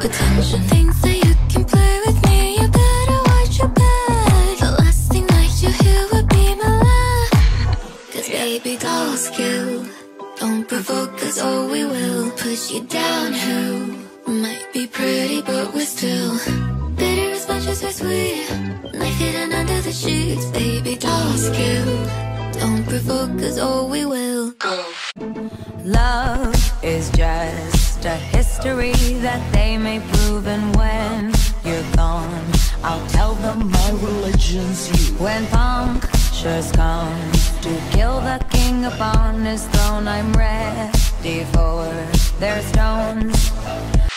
attention. Things that you can play with me, you better watch your back. The last thing that you hear would be my laugh. Cause baby dolls kill, don't provoke us or we will push you downhill. Might be pretty but we're still bitter as much as we're sweet. Knife hidden under the sheets. Baby dolls kill, don't provoke us or we will go. Love is just a history that they may prove, and when you're gone, I'll tell them my religion's you. When punctures come to kill the king upon his throne, I'm ready for their stones.